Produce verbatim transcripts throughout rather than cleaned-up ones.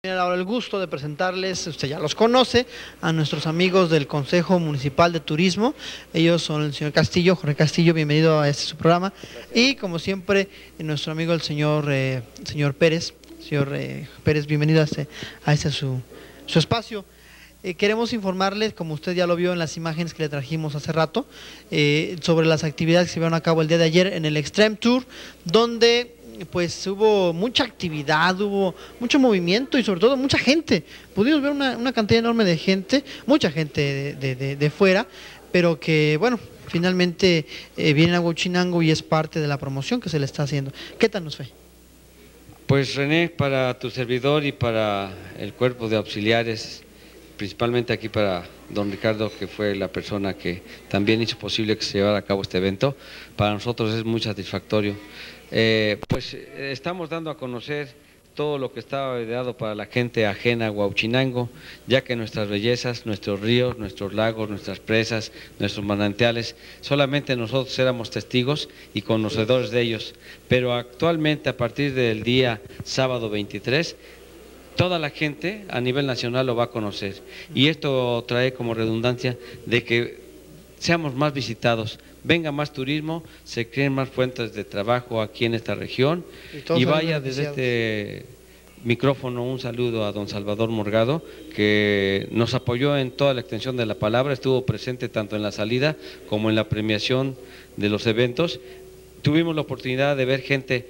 Ahora el gusto de presentarles, usted ya los conoce, a nuestros amigos del Consejo Municipal de Turismo. Ellos son el señor Castillo, Jorge Castillo, bienvenido a este su programa. Y como siempre, nuestro amigo el señor, eh, señor Pérez. Señor eh, Pérez, bienvenido a este, a este su, su espacio. Eh, queremos informarles, como usted ya lo vio en las imágenes que le trajimos hace rato, eh, sobre las actividades que se llevaron a cabo el día de ayer en el Extreme Tour, donde pues hubo mucha actividad, hubo mucho movimiento y sobre todo mucha gente. Pudimos ver una, una cantidad enorme de gente, mucha gente de, de, de, de fuera, pero que bueno, finalmente eh, viene a Huachinango y es parte de la promoción que se le está haciendo. ¿Qué tal nos fue? Pues René, para tu servidor y para el cuerpo de auxiliares, principalmente aquí para don Ricardo, que fue la persona que también hizo posible que se llevara a cabo este evento, para nosotros es muy satisfactorio. Eh, pues eh, estamos dando a conocer todo lo que estaba ideado para la gente ajena a Huachinango, ya que nuestras bellezas, nuestros ríos, nuestros lagos, nuestras presas, nuestros manantiales, solamente nosotros éramos testigos y conocedores de ellos, pero actualmente a partir del día sábado veintitrés, toda la gente a nivel nacional lo va a conocer y esto trae como redundancia de que seamos más visitados, venga más turismo, se creen más fuentes de trabajo aquí en esta región y, y vaya desde este micrófono un saludo a don Salvador Morgado, que nos apoyó en toda la extensión de la palabra, estuvo presente tanto en la salida como en la premiación de los eventos. Tuvimos la oportunidad de ver gente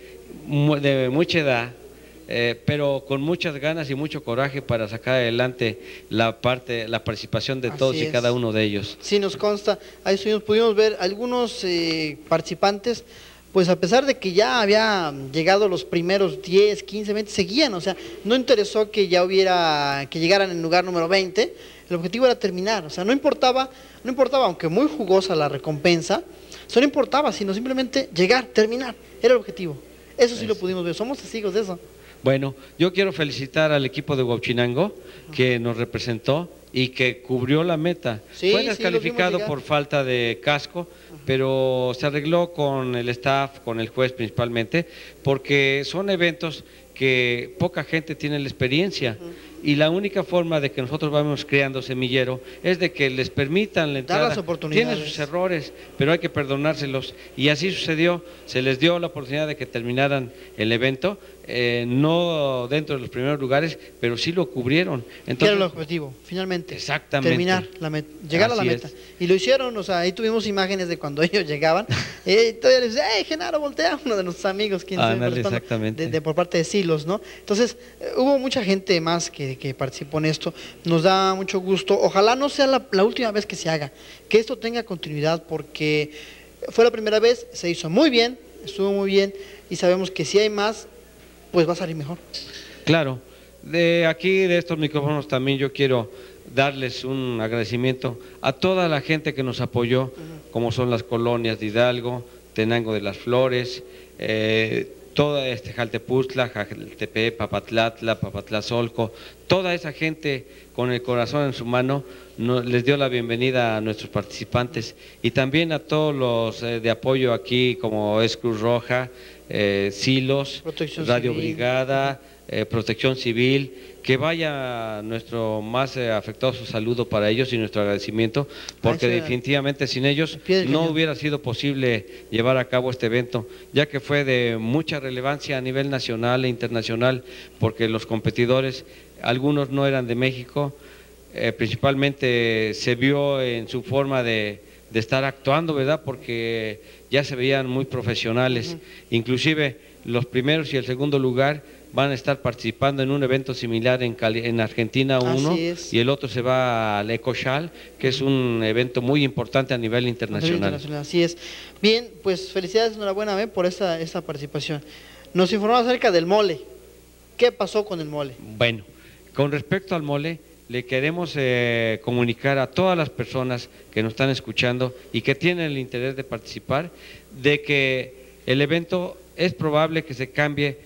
de mucha edad, Eh, pero con muchas ganas y mucho coraje para sacar adelante la parte, la participación de todos y cada uno de ellos. Sí, nos consta, ahí estuvimos, pudimos ver algunos eh, participantes, pues a pesar de que ya había llegado los primeros diez, quince, veinte, seguían, o sea, no interesó que ya hubiera, que llegaran en lugar número veinte, el objetivo era terminar, o sea, no importaba, no importaba, aunque muy jugosa la recompensa, eso no importaba, sino simplemente llegar, terminar, era el objetivo. Eso sí lo pudimos ver, somos testigos de eso. Bueno, yo quiero felicitar al equipo de Huachinango que nos representó y que cubrió la meta. Sí, Fue sí, descalificado por falta de casco, pero se arregló con el staff, con el juez principalmente, porque son eventos que poca gente tiene la experiencia. Uh-huh. Y la única forma de que nosotros vamos creando semillero es de que les permitan la entrada. Dar las oportunidades. Tienen sus errores, pero hay que perdonárselos. Y así sucedió, se les dio la oportunidad de que terminaran el evento, eh, no dentro de los primeros lugares, pero sí lo cubrieron. Entonces, era el objetivo, finalmente. Exactamente. Terminar, la meta, llegar así a la meta. Es. Y lo hicieron, o sea, ahí tuvimos imágenes de cuando ellos llegaban. eh, todavía les decía, ¡hey, Genaro, voltea! Uno de nuestros amigos, quien ah, se exactamente. De, de, por parte de Silos, ¿no? Entonces, eh, hubo mucha gente más que que participó en esto, nos da mucho gusto, ojalá no sea la, la última vez que se haga, que esto tenga continuidad porque fue la primera vez, se hizo muy bien, estuvo muy bien y sabemos que si hay más, pues va a salir mejor. Claro, de aquí de estos micrófonos también yo quiero darles un agradecimiento a toda la gente que nos apoyó, uh-huh. como son las colonias de Hidalgo, Tenango de las Flores, eh, toda este Jaltepuztla, Jaltepe, Papatlatla, Papatlazolco, toda esa gente con el corazón en su mano no, les dio la bienvenida a nuestros participantes y también a todos los eh, de apoyo aquí como es Cruz Roja, eh, Silos, Protección Radio Civil. Brigada, eh, Protección Civil, que vaya nuestro más eh, afectuoso saludo para ellos y nuestro agradecimiento, porque Ay, definitivamente sin ellos no hubiera sido posible llevar a cabo este evento, ya que fue de mucha relevancia a nivel nacional e internacional, porque los competidores, algunos no eran de México, eh, principalmente se vio en su forma de, de estar actuando, ¿verdad? Porque ya se veían muy profesionales, uh-huh. inclusive los primeros y el segundo lugar van a estar participando en un evento similar en, Cali, en Argentina uno y el otro se va al Ecochal, que es un evento muy importante a nivel internacional. internacional. Así es. Bien, pues felicidades, enhorabuena ¿eh? por esta, esta participación. Nos informó acerca del mole. ¿Qué pasó con el mole? Bueno, con respecto al mole, le queremos eh, comunicar a todas las personas que nos están escuchando y que tienen el interés de participar, de que el evento es probable que se cambie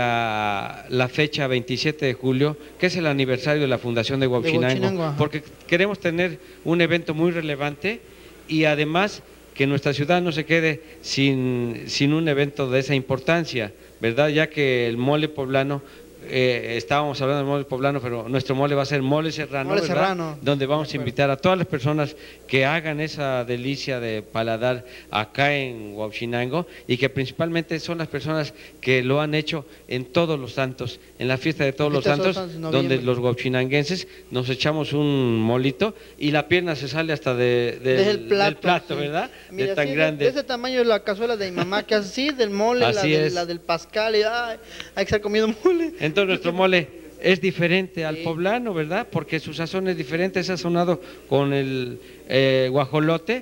para la fecha veintisiete de julio, que es el aniversario de la fundación de Huachinango, porque queremos tener un evento muy relevante y además que nuestra ciudad no se quede sin, sin un evento de esa importancia, ¿verdad? Ya que el mole poblano Eh, estábamos hablando del mole poblano, pero nuestro mole va a ser mole serrano, Mole ¿verdad? serrano. Donde vamos a invitar a todas las personas que hagan esa delicia de paladar acá en Huauchinango, y que principalmente son las personas que lo han hecho en Todos los Santos, en la fiesta de Todos los Santos, donde los huauchinanguenses nos echamos un molito y la pierna se sale hasta de, de, del plato, del plato sí. ¿verdad? Mira, de tan sí, grande. De ese tamaño es la cazuela de mi mamá, que así del mole, la, Así del, es. la del Pascal, y ay, hay que estar comiendo mole. Entonces nuestro mole es diferente al Sí. poblano, ¿verdad? Porque su sazón es diferente, es sazonado con el eh, guajolote,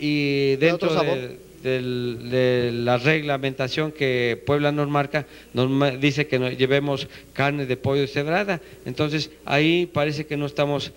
y dentro otro sabor. de, del- de la reglamentación que Puebla nos marca, nos ma- dice que nos llevemos carne de pollo deshebrada. Entonces ahí parece que no estamos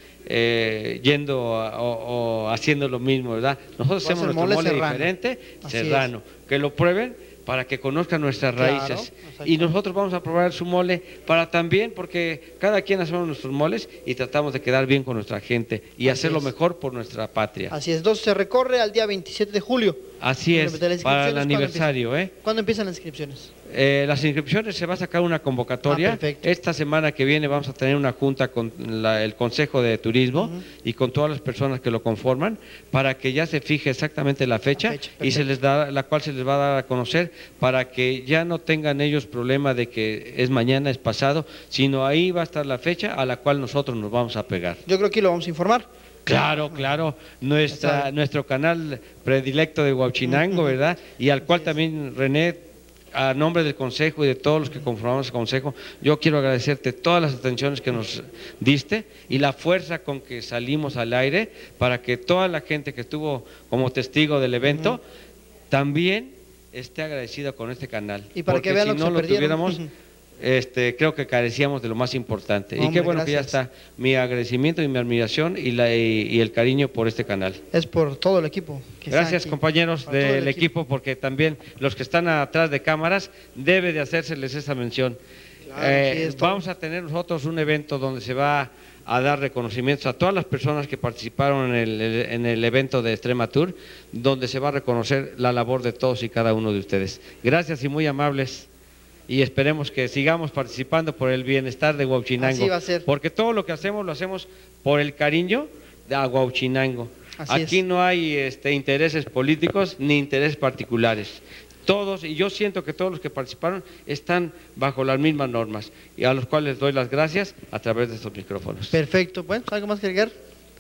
eh, yendo a- o, o haciendo lo mismo, ¿verdad? Nosotros Va a hacemos ser nuestro mole mole, serrano. diferente, Así serrano, que lo prueben para que conozcan nuestras Claro, raíces. Y exactamente. nosotros vamos a probar su mole para también, porque cada quien hacemos nuestros moles y tratamos de quedar bien con nuestra gente y Así hacerlo es. mejor por nuestra patria. Así es, entonces se recorre al día veintisiete de julio. Así es, ¿De las para el inscripciones cuándo aniversario, ¿eh? ¿Cuándo empiezan las inscripciones? Eh, las inscripciones se va a sacar una convocatoria. Ah, perfecto. Esta semana que viene vamos a tener una junta con la- el Consejo de Turismo Ujú. y con todas las personas que lo conforman, para que ya se fije exactamente la fecha, La fecha, y se perfecto. les da, la cual se les va a dar a conocer, para que ya no tengan ellos problema de que es mañana, es pasado, sino ahí va a estar la fecha a la cual nosotros nos vamos a pegar. Yo creo que lo vamos a informar. Claro, claro, nuestra, Está- nuestro canal predilecto de Huauchinango, ¿verdad? Y al cual también, René, a nombre del Consejo y de todos los que conformamos el Consejo, yo quiero agradecerte todas las atenciones que nos diste y la fuerza con que salimos al aire, para que toda la gente que estuvo como testigo del evento también esté agradecida con este canal. Y para que Porque vean si lo que no se lo perdieron. tuviéramos, Ujú. este, creo que carecíamos de lo más importante. y Hombre, qué bueno que ya gracias. está mi agradecimiento y mi admiración y, la, y, y el cariño por este canal. Es por todo el equipo. que está Gracias, aquí. compañeros Por todo del el equipo, porque también los que están atrás de cámaras debe de hacérseles esa mención. Claro, Eh, sí, es todo. vamos a tener nosotros un evento donde se va a dar reconocimientos a todas las personas que participaron en el, en el evento de Extrema Tour, donde se va a reconocer la labor de todos y cada uno de ustedes. Gracias y muy amables. Y esperemos que sigamos participando por el bienestar de Huauchinango. Así va a ser. Porque todo lo que hacemos lo hacemos por el cariño de a Huauchinango. Así Aquí es. no hay este, intereses políticos ni intereses particulares. Todos, y yo siento que todos los que participaron están bajo las mismas normas, y a los cuales doy las gracias a través de estos micrófonos. Perfecto. Bueno, ¿algo más que agregar?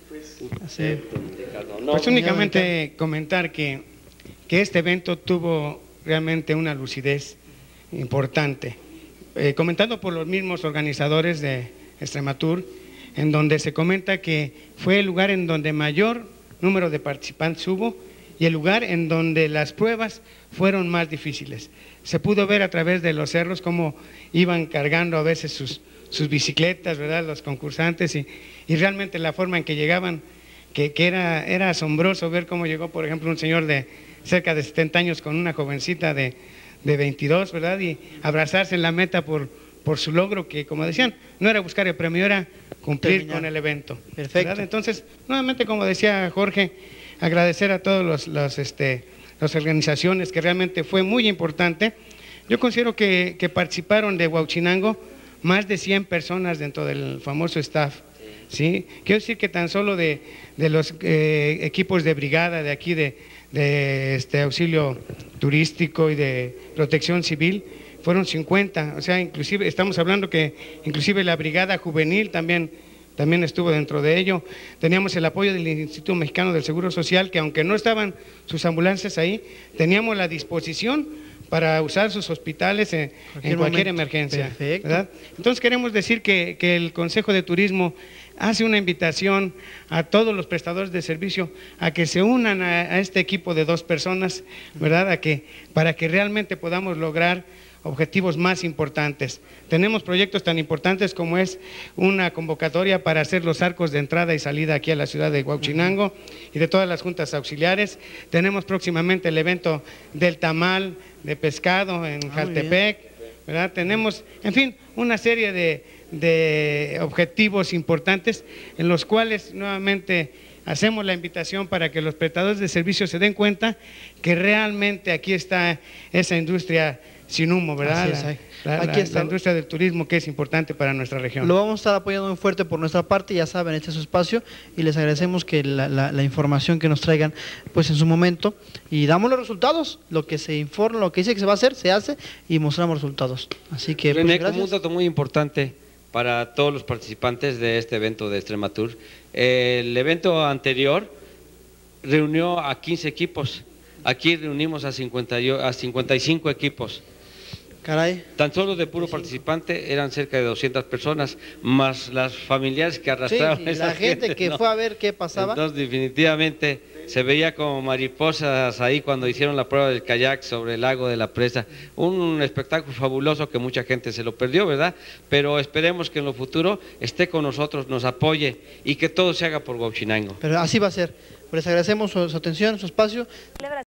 Así. Pues únicamente comentar que, que este evento tuvo realmente una lucidez importante, eh, comentado por los mismos organizadores de Extrematur, en donde se comenta que fue el lugar en donde mayor número de participantes hubo y el lugar en donde las pruebas fueron más difíciles. Se pudo ver a través de los cerros cómo iban cargando a veces sus, sus bicicletas, ¿verdad?, los concursantes, y, y realmente la forma en que llegaban, que, que era, era asombroso ver cómo llegó, por ejemplo, un señor de cerca de setenta años con una jovencita de, de veintidós, ¿verdad?, y abrazarse en la meta por, por su logro, que, como decían, no era buscar el premio, era cumplir Terminar. con el evento. Perfecto. ¿verdad? Entonces, nuevamente, como decía Jorge, agradecer a todos los, los, este, las organizaciones, que realmente fue muy importante. Yo considero que, que participaron de Huauchinango más de cien personas dentro del famoso staff. ¿sí? Quiero decir que tan solo de, de los eh, equipos de brigada de aquí, de, de este auxilio turístico y de protección civil, fueron cincuenta, o sea, inclusive estamos hablando que inclusive la brigada juvenil también, también estuvo dentro de ello. Teníamos el apoyo del Instituto Mexicano del Seguro Social, que aunque no estaban sus ambulancias ahí, teníamos la disposición para usar sus hospitales en Cualquier en cualquier momento. emergencia. Perfecto. ¿verdad? Entonces queremos decir que, que el Consejo de Turismo hace una invitación a todos los prestadores de servicio a que se unan a, a este equipo de dos personas, ¿verdad? A que, para que realmente podamos lograr objetivos más importantes. Tenemos proyectos tan importantes como es una convocatoria para hacer los arcos de entrada y salida aquí a la ciudad de Huauchinango y de todas las juntas auxiliares. Tenemos próximamente el evento del tamal de pescado en muy Jaltepec, ¿verdad? Tenemos, en fin, una serie de, de objetivos importantes en los cuales nuevamente hacemos la invitación para que los prestadores de servicios se den cuenta que realmente aquí está esa industria sin humo, ¿verdad? Así es, La- ahí. la, Aquí la- está. la industria del turismo, que es importante para nuestra región. Lo vamos a estar apoyando muy fuerte por nuestra parte, ya saben, este es su espacio y les agradecemos que la, la- la información que nos traigan pues en su momento y damos los resultados, lo que se informa, lo que dice que se va a hacer, se hace y mostramos resultados. Así que pues, René, como gracias. un dato muy importante para todos los participantes de este evento de Extrematur, el evento anterior reunió a quince equipos, aquí reunimos a, cincuenta y- a cincuenta y cinco equipos. Caray. Tan solo de puro participante eran cerca de doscientas personas, más las familiares que Sí, arrastraban y esa la gente que ¿no? fue a ver qué pasaba. Entonces, definitivamente se veía como mariposas ahí cuando hicieron la prueba del kayak sobre el lago de la presa. Un espectáculo fabuloso que mucha gente se lo perdió, ¿verdad? Pero esperemos que en lo futuro esté con nosotros, nos apoye y que todo se haga por Huauchinango. Pero así va a ser. Les agradecemos su, su atención, su espacio.